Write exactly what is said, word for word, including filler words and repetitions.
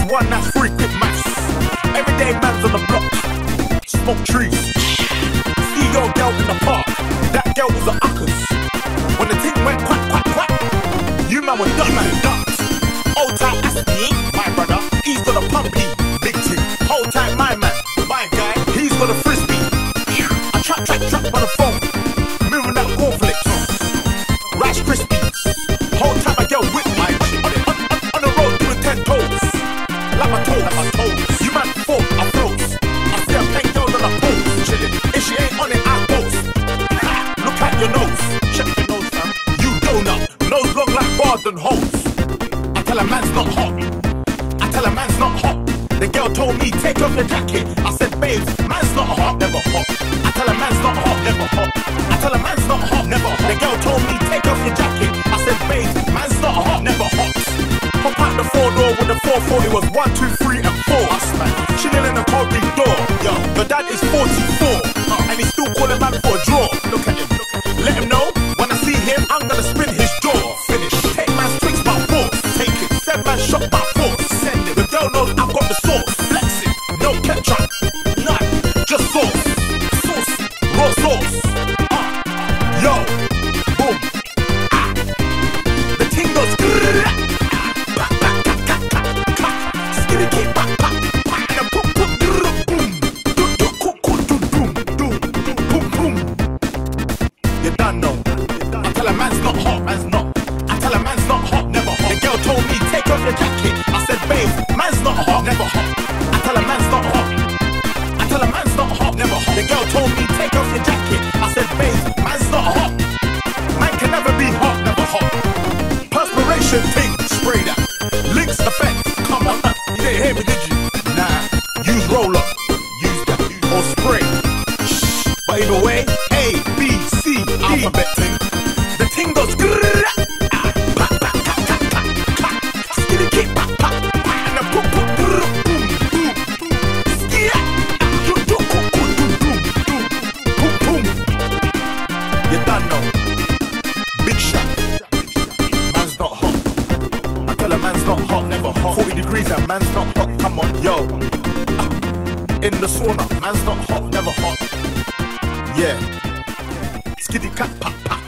one that's free quick maths. Everyday man's on the block, smoke trees. See your girl in the park, that girl was a uckers. When the thing went quack, quack, quack, you man were done, man ducked. Old time Asty, my brother, he's got a pumpy, big thing. Hold tight, my man, my guy, he's got a frisbee. I trap, trap, trap on the phone, moving that cornflakes, Rice Krispies. Hold tight, my girl with my shit. On, on, on the road doing ten toes, like my toes, like my toes. You man fall, I froze. I see a pink girl on the pose, chillin'. If she ain't on it, I boast. Look at your nose, check your nose, fam. You donut, nose long like bars and hoes. I tell a man's not hot. I tell a man's not hot. The girl told me take off your jacket. I said, babes, man's not hot, never hot. I tell a man's not hot, never hot. I tell a man's not hot, never hot. The girl told me take off your jacket. I said, babes, man's not hot, never hot. Hop out the four door with the four four. It was one, two, three, and four. Us man, chilling in the corridor. Yo, your dad is forty-four, uh, and he's still calling man for a draw. Look at him, look at him. Let him know when I see him, I'm gonna spin his jaw. Finish. Take man's tricks by force. Take it. Send man shot by force. Send it. The girl knows I've got the sauce. Flex it. No ketchup. None. Just sauce. Sauce. Raw sauce. Uh. Yo. Boom. Ah. The ting goes. Skitty keep back, back, back. And then boom, boom, boom. Boom, boom, boom, boom, boom, boom, boom. You done know. I tell a man's not hot, man's not. I tell a man's not hot, never hot. The girl told me take off your jacket. I said, babe, man's not hot, never hot. I tell a man's not hot. I tell a man's not hot, never hot. The girl told me take off your jacket. I said, babe, man's not hot. Man can never be hot, never hot. Perspiration thing, spray that. Links effect, come on. You didn't hear me, did you? Nah, use roller, use that, or spray. Shh, but either way, A, B, C, alphabet thing. The thing goes grrrr, ah, pa, pa, pa, pa, pa, pa. Skitty keep pa, pa, pa, and then boom, boom, boom, boom, boom, skia, do, do, do, do, do, do, boom, boom. You done know. Big shot. Man's not hot. I tell a man's not hot, never hot. forty degrees and man's not hot. Come on, yo. Ah, in the sauna, man's not hot, never hot. Yeah. Skitty cat, pa, pa.